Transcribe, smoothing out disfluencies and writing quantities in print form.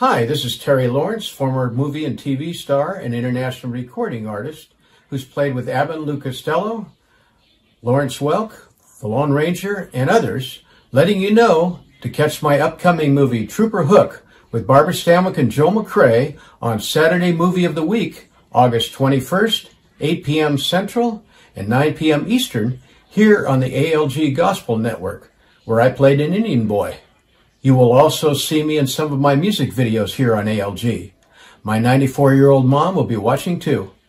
Hi, this is Terry Lawrence, former movie and TV star and international recording artist who's played with Abbott and Lou Costello, Lawrence Welk, The Lone Ranger, and others, letting you know to catch my upcoming movie Trooper Hook with Barbara Stanwyck and Joel McCrea on Saturday Movie of the Week, August 21st, 8 p.m. Central and 9 p.m. Eastern, here on the ALG Gospel Network, where I played an Indian boy. You will also see me in some of my music videos here on ALG. My 94-year-old mom will be watching too.